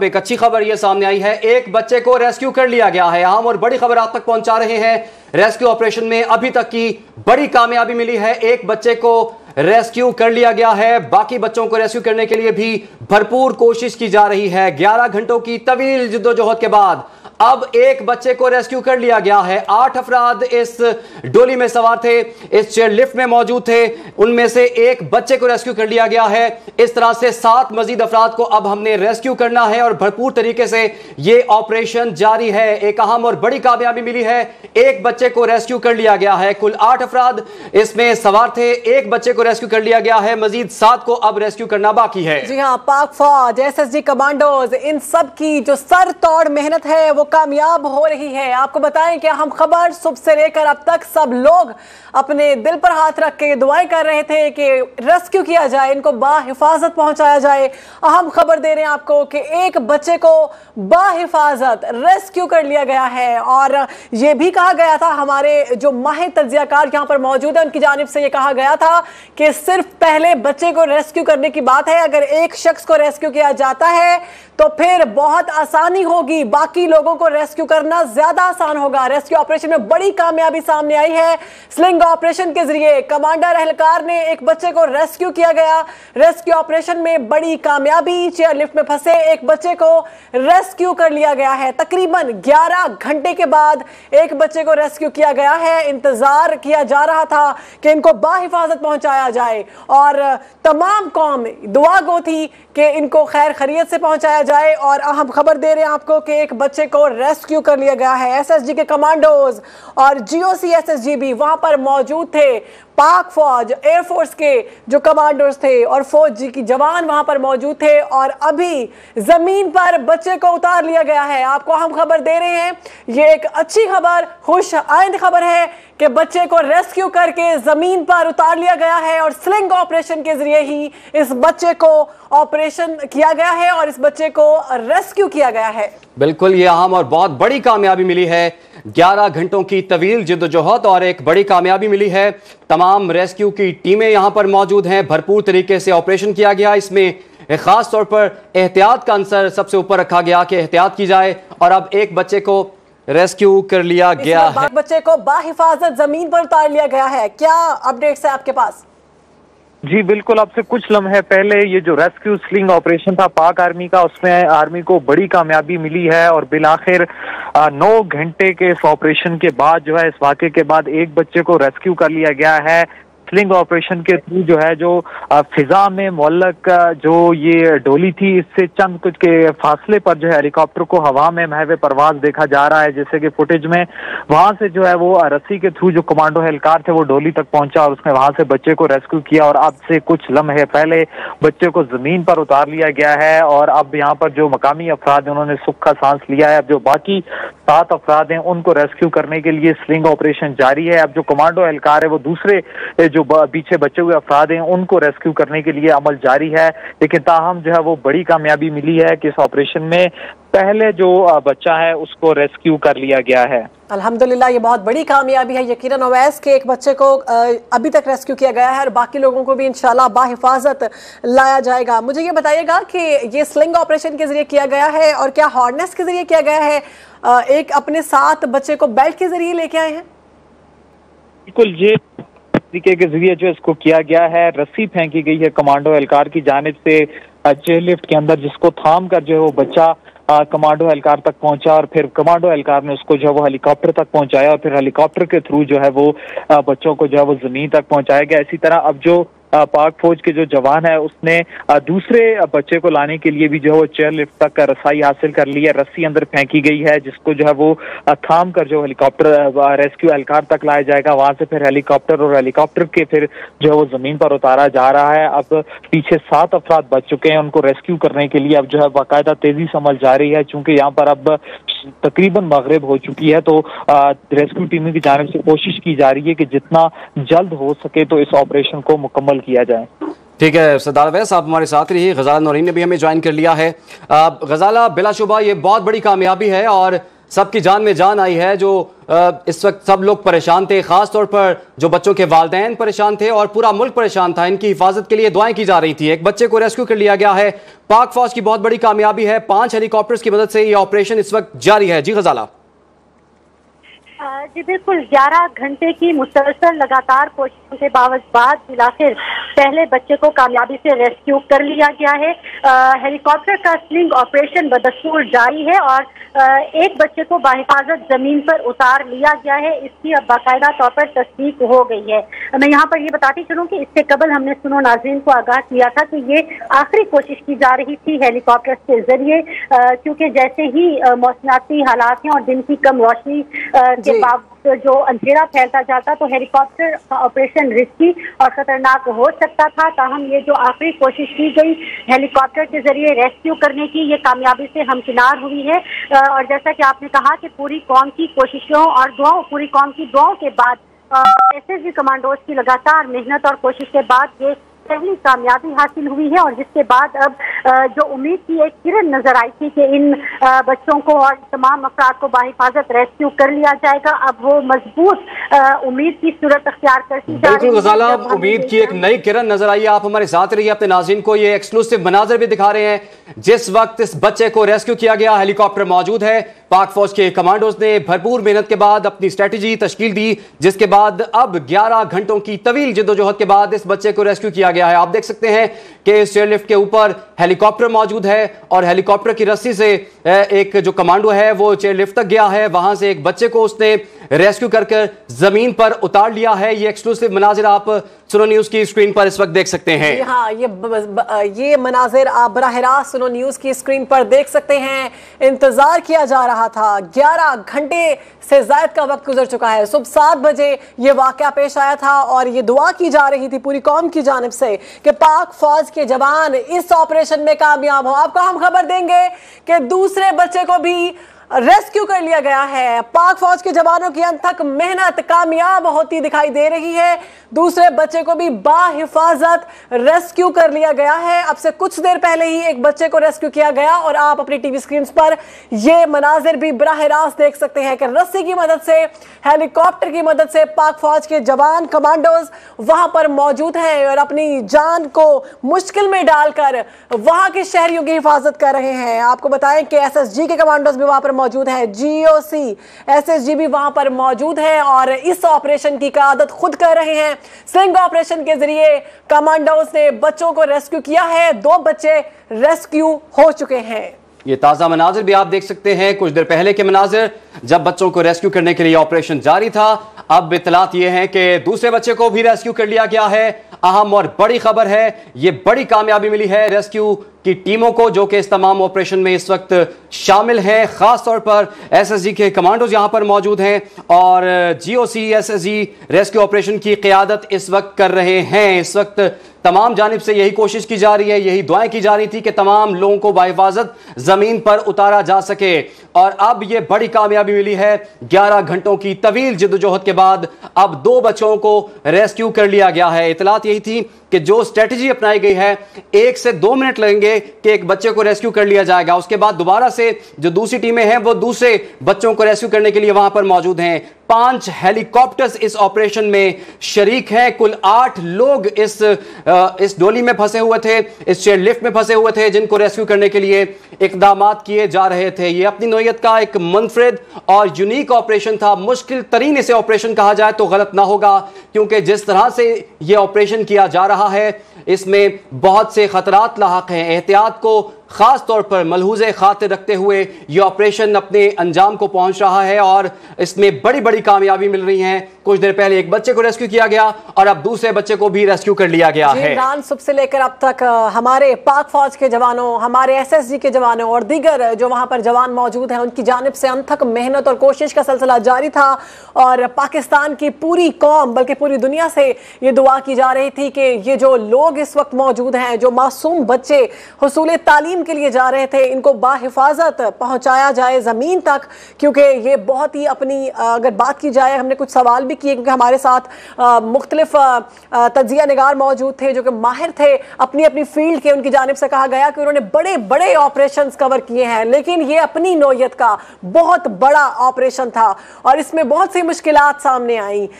एक अच्छी खबर यह सामने आई है, एक बच्चे को रेस्क्यू कर लिया गया है। अहम और बड़ी खबर आप तक पहुंचा रहे हैं। रेस्क्यू ऑपरेशन में अभी तक की बड़ी कामयाबी मिली है। एक बच्चे को रेस्क्यू कर लिया गया है। बाकी बच्चों को रेस्क्यू करने के लिए भी भरपूर कोशिश की जा रही है। 11 घंटों की तवील जिद्दोजहद के बाद अब एक बच्चे को रेस्क्यू कर लिया गया है। 8 अफराद इस डोली में सवार थे, इस चेयर लिफ्ट में मौजूद थे। उनमें से एक बच्चे को रेस्क्यू कर लिया गया है। इस तरह से 7 मजीद अफराद को अब हमने रेस्क्यू करना है और भरपूर तरीके से यह ऑपरेशन जारी है। एक अहम और बड़ी कामयाबी मिली है, एक बच्चे को रेस्क्यू कर लिया गया है। कुल 8 अफराद इसमें सवार थे, एक बच्चे को रेस्क्यू कर लिया गया है। मजीद 7 को अब रेस्क्यू करना बाकी है। जी हाँ, पाक फौज, एसएसजी कमांडोज, इन सब की जो सर तोड़ मेहनत है वो कामयाब हो रही है। आपको बताएं कि हम खबर सुबह से लेकर अब तक सब लोग अपने दिल पर हाथ रख के दुआएं कर रहे थे कि रेस्क्यू किया जाए, इनको बाहिफाजत पहुंचाया जाए। हम खबर दे रहे हैं आपको कि एक बच्चे को बाहिफाजत रेस्क्यू कर लिया गया है। और ये भी कहा गया था, हमारे जो माहिर तज्जियाकार यहाँ पर मौजूद है उनकी जानिब से ये कहा गया था कि सिर्फ पहले बच्चे को रेस्क्यू करने की बात है। अगर एक शख्स को रेस्क्यू किया जाता है तो फिर बहुत आसानी होगी, बाकी लोगों को रेस्क्यू करना ज्यादा आसान होगा। रेस्क्यू ऑपरेशन में बड़ी कामयाबी सामने आई है। स्लिंग ऑपरेशन के जरिए कमांडर एहलकार ने एक बच्चे को रेस्क्यू किया गया। रेस्क्यू ऑपरेशन में बड़ी कामयाबी, चेयर लिफ्ट में फंसे एक बच्चे को रेस्क्यू कर लिया गया है। तकरीबन 11 घंटे के बाद एक बच्चे को रेस्क्यू किया गया है। इंतजार किया जा रहा था कि इनको बाहिफाजत पहुंचाया जाए और तमाम कौम दुआ गो थी कि इनको खैर खैरियत से पहुंचाया जाए। और हम खबर दे रहे हैं आपको कि एक बच्चे को रेस्क्यू कर लिया गया है। एसएसजी के कमांडोज और जीओसी एसएसजी भी वहां पर मौजूद थे। पाक फौज, एयरफोर्स के जो कमांडोज थे और फौज जी की जवान वहां पर मौजूद थे और अभी जमीन पर बच्चे को उतार लिया गया है। आपको हम खबर दे रहे हैं, ये एक अच्छी खबर, खुश आइंद खबर है कि बच्चे को रेस्क्यू करके जमीन पर उतार लिया गया है और स्लिंग ऑपरेशन के जरिए ही इस बच्चे को ऑपरेशन किया गया है और इस बच्चे को रेस्क्यू किया गया है। बिल्कुल, ये अहम और बहुत बड़ी कामयाबी मिली है। 11 घंटों की तवील जिद्दोजहद और एक बड़ी कामयाबी मिली है। तमाम रेस्क्यू की टीमें यहां पर मौजूद हैं। भरपूर तरीके से ऑपरेशन किया गया। इसमें खास तौर पर एहतियात का अंसर सबसे ऊपर रखा गया कि एहतियात की जाए और अब एक बच्चे को रेस्क्यू कर लिया गया है। बच्चे को बाहिफाजत जमीन पर उतार लिया गया है। क्या अपडेट्स है आपके पास? जी बिल्कुल, अब से कुछ लम्हे पहले ये जो रेस्क्यू स्लिंग ऑपरेशन था पाक आर्मी का, उसमें आर्मी को बड़ी कामयाबी मिली है और बिलाखिर 9 घंटे के इस ऑपरेशन के बाद जो है, इस वाक़े के बाद एक बच्चे को रेस्क्यू कर लिया गया है। स्लिंग ऑपरेशन के थ्रू जो है, जो फिजा में मुअल्लक जो ये डोली थी, इससे चंद कुछ के फासले पर जो है हेलीकॉप्टर को हवा में महवे परवाज देखा जा रहा है। जैसे कि फुटेज में वहां से जो है वो रस्सी के थ्रू जो कमांडो एहलकार थे वो डोली तक पहुंचा और उसने वहां से बच्चे को रेस्क्यू किया और अब से कुछ लम्हे पहले बच्चे को जमीन पर उतार लिया गया है। और अब यहाँ पर जो मकामी अफराद हैं उन्होंने सुख का सांस लिया है। अब जो बाकी 7 अफराद हैं उनको रेस्क्यू करने के लिए स्लिंग ऑपरेशन जारी है। अब जो कमांडो एहलकार है वो दूसरे जो पीछे बचे हुए अफराद हैं उनको रेस्क्यू करने के लिए अमल जारी है। लेकिन ताहम जो है वो बड़ी कामयाबी मिली है कि इस ऑपरेशन में पहले जो बच्चा है उसको रेस्क्यू कर लिया गया है। अल्हम्दुलिल्लाह, ये बहुत बड़ी कामयाबी है। यकीनन अवैस के एक बच्चे को अभी तक रेस्क्यू किया गया है और बाकी लोगों को भी इंशाल्लाह बाहिफाजत लाया जाएगा। मुझे ये बताइएगा कि ये स्लिंग ऑपरेशन के जरिए किया गया है और क्या हार्नेस के जरिए किया गया है? एक अपने साथ बच्चे को बेल्ट के जरिए लेके आए हैं? बिल्कुल, ये तरीके के जरिए जो इसको किया गया है। रस्सी फेंकी गई है कमांडो एहलकार की जानिब से चेयर लिफ्ट के अंदर, जिसको थाम कर जो है वो बच्चा कमांडो एहलकार तक पहुंचा और फिर कमांडो एहलकार ने उसको जो है वो हेलीकॉप्टर तक पहुंचाया और फिर हेलीकॉप्टर के थ्रू जो है वो बच्चों को जो है वो जमीन तक पहुंचाया गया। इसी तरह अब जो पाक फौज के जो जवान है उसने दूसरे बच्चे को लाने के लिए भी जो है वो चेयर लिफ्ट तक रसाई हासिल कर ली है। रस्सी अंदर फेंकी गई है जिसको जो है वो थाम कर जो हेलीकॉप्टर रेस्क्यू एहलकार तक लाया जाएगा। वहां से फिर हेलीकॉप्टर और हेलीकॉप्टर के फिर जो है वो जमीन पर उतारा जा रहा है। अब पीछे 7 अफराद बच चुके हैं, उनको रेस्क्यू करने के लिए अब जो है बाकायदा तेजी से अमल जारी है। चूंकि यहाँ पर अब तकरीबन मगरिब हो चुकी है तो रेस्क्यू टीम की जानिब से कोशिश की जा रही है कि जितना जल्द हो सके तो इस ऑपरेशन को मुकम्मल किया जाए। ठीक है सरदार अवैस, आप हमारे साथ रहिए। गजाला नौरीन ने भी हमें ज्वाइन कर लिया है। गजाला, बिलाशुबा ये बहुत बड़ी कामयाबी है और सबकी जान में जान आई है। जो इस वक्त सब लोग परेशान थे, खास तौर पर जो बच्चों के वालिदैन परेशान थे और पूरा मुल्क परेशान था। इनकी हिफाजत के लिए दुआएं की जा रही थी। एक बच्चे को रेस्क्यू कर लिया गया है। पाक फौज की बहुत बड़ी कामयाबी है। 5 हेलीकॉप्टर्स की मदद से यह ऑपरेशन इस वक्त जारी है। जी गजाला। जी बिल्कुल, 11 घंटे की मुसलसल लगातार कोशिशों के बाद बिलाखिर पहले बच्चे को कामयाबी से रेस्क्यू कर लिया गया है। हेलीकॉप्टर का स्लिंग ऑपरेशन बदस्तूर जारी है और एक बच्चे को बाहिफाजत जमीन पर उतार लिया गया है। इसकी अब बाकायदा तौर पर तस्दीक हो गई है। मैं यहाँ पर ये बताती चलूँ कि इससे कबल हमने सुनो नाज़रीन को आगाह किया था कि ये आखिरी कोशिश की जा रही थी हेलीकॉप्टर के जरिए, क्योंकि जैसे ही मौसमियाती हालात हैं और दिन की कम रोशनी के बावजूद जो अंधेरा फैलता जाता तो हेलीकॉप्टर का ऑपरेशन रिस्की और खतरनाक हो सकता था। ताहम ये जो आखिरी कोशिश की गई हेलीकॉप्टर के जरिए रेस्क्यू करने की, ये कामयाबी से हमकिनार हुई है। और जैसा कि आपने कहा कि पूरी कौम की कोशिशों और दुआओं, पूरी कौम की दुआओं के बाद एसएसजी कमांडोज की लगातार मेहनत और कोशिश के बाद ये पहली कामयाबी हासिल हुई है। और जिसके बाद अब जो उम्मीद की एक किरण नजर आई थी कि इन बच्चों को और तमाम अफराद को बाहिफाजत रेस्क्यू कर लिया जाएगा, अब वो मजबूत उम्मीद की सूरत अख्तियार करती जा रही है। बिल्कुल गजाला, उम्मीद की एक नई किरण नजर आई है। आप हमारे साथ रहिए। अपने नाज़रीन को ये एक्सक्लूसिव मनाजर भी दिखा रहे हैं। जिस वक्त इस बच्चे को रेस्क्यू किया गया, हेलीकॉप्टर मौजूद है। पाक फौज के कमांडोज ने भरपूर मेहनत के बाद अपनी स्ट्रेटेजी तश्कील दी, जिसके बाद अब 11 घंटों की तवील जिद्दोजहद के बाद इस बच्चे को रेस्क्यू किया गया है। आप देख सकते हैं कि इस चेयरलिफ्ट के ऊपर हेलीकॉप्टर मौजूद है और हेलीकॉप्टर की रस्सी से एक जो कमांडो है वो चेयरलिफ्ट तक गया है। वहां से एक बच्चे को उसने रेस्क्यू करके जमीन पर उतार लिया है। ये एक्सक्लूसिव मनाजिर आप सुनो न्यूज की स्क्रीन पर इस वक्त देख सकते हैं। हाँ, ये मनाजिर आप बराह रास्त सुनो न्यूज की स्क्रीन पर देख सकते हैं। इंतजार किया जा रहा था, 11 घंटे से जायद का वक्त गुजर चुका है। सुबह 7 बजे ये वाकया पेश आया था और ये दुआ की जा रही थी पूरी कौम की जानिब से कि पाक फौज के जवान इस ऑपरेशन में कामयाब हो। आपको हम खबर देंगे कि दूसरे बच्चे को भी रेस्क्यू कर लिया गया है। पाक फौज के जवानों की अनथक मेहनत कामयाब होती दिखाई दे रही है। दूसरे बच्चे को भी बाहिफाजत रेस्क्यू कर लिया गया है। अब से कुछ देर पहले ही एक बच्चे को रेस्क्यू किया गया और आप अपनी टीवी स्क्रीन पर ये मनाजिर भी बराह रास्त देख सकते हैं कि रस्सी की मदद से, हेलीकॉप्टर की मदद से पाक फौज के जवान कमांडोज वहां पर मौजूद हैं और अपनी जान को मुश्किल में डालकर वहां के शहरियों की हिफाजत कर रहे हैं। आपको बताएं कि एसएसजी के कमांडोज भी वहां पर मौजूद है, जीओसी एसएसजी भी वहां पर मौजूद है और इस ऑपरेशन की क़यादत खुद कर रहे हैं। स्लिंग ऑपरेशन के जरिए कमांडोज ने बच्चों को रेस्क्यू किया है। 2 बच्चे रेस्क्यू हो चुके हैं। ये ताज़ा मनाजिर भी आप देख सकते हैं, कुछ देर पहले के मनाजिर जब बच्चों को रेस्क्यू करने के लिए ऑपरेशन जारी था। अब इतलात ये है कि दूसरे बच्चे को भी रेस्क्यू कर लिया गया है। अहम और बड़ी खबर है, ये बड़ी कामयाबी मिली है रेस्क्यू की टीमों को जो कि इस तमाम ऑपरेशन में इस वक्त शामिल हैं। खास तौर पर एसएसजी के कमांडोज यहां पर मौजूद हैं और जीओसी एसएसजी रेस्क्यू ऑपरेशन की क़यादत इस वक्त कर रहे हैं। इस वक्त तमाम जानिब से यही कोशिश की जा रही है, यही दुआएं की जा रही थी कि तमाम लोगों को बाहिफाजत जमीन पर उतारा जा सके और अब यह बड़ी कामयाबी मिली है। 11 घंटों की तवील जिद्दोजहद के बाद अब 2 बच्चों को रेस्क्यू कर लिया गया है। इतलात यही थी कि जो स्ट्रेटजी अपनाई गई है, 1 से 2 मिनट लगेंगे कि एक बच्चे को रेस्क्यू कर लिया जाएगा। उसके बाद दोबारा से जो दूसरी टीमें हैं वो दूसरे बच्चों को रेस्क्यू करने के लिए वहां पर मौजूद हैं। 5 हेलीकॉप्टर्स इस ऑपरेशन में शरीक हैं। कुल 8 लोग इस डोली में फंसे हुए थे, इस चेयरलिफ्ट में फंसे हुए थे, जिनको रेस्क्यू करने के लिए इकदामात किए जा रहे थे। यह अपनी नौयत का एक मुनफरिद और यूनिक ऑपरेशन था। मुश्किल तरीन इसे ऑपरेशन कहा जाए तो गलत ना होगा, क्योंकि जिस तरह से यह ऑपरेशन किया जा रहा है इसमें बहुत से खतरात लाहक हैं। एहतियात को खास तौर पर मलहूज़े खातिर रखते हुए यह ऑपरेशन अपने अंजाम को पहुंच रहा है और इसमें बड़ी बड़ी कामयाबी मिल रही है। कुछ देर पहले एक बच्चे को रेस्क्यू किया गया और अब दूसरे बच्चे को भी रेस्क्यू कर लिया गया है। इमरान, सुबह से लेकर अब तक हमारे पाक फौज के जवानों, हमारे एसएसजी के जवानों और दीगर जो वहां पर जवान मौजूद हैं उनकी जानिब से अनथक मेहनत और कोशिश का सिलसिला जारी था और पाकिस्तान की पूरी कौम बल्कि पूरी दुनिया से ये दुआ की जा रही थी कि ये जो लोग इस वक्त मौजूद हैं, जो मासूम बच्चे हुसूल तालीम तालीम के लिए जा रहे थे, इनको बाहिफाजत पहुंचाया जाए ज़मीन तक, क्योंकि ये बहुत ही अपनी अगर बात की जाए, हमने कुछ सवाल भी किए क्योंकि हमारे साथ मुख्तलिफ तज्जिया निगार मौजूद थे जो कि माहिर थे अपनी अपनी फील्ड के। उनकी जानिब से कहा गया कि उन्होंने बड़े बड़े ऑपरेशंस कवर किए हैं, लेकिन ये अपनी नौयत का बहुत बड़ा ऑपरेशन था और इसमें बहुत सी मुश्किलात सामने आई।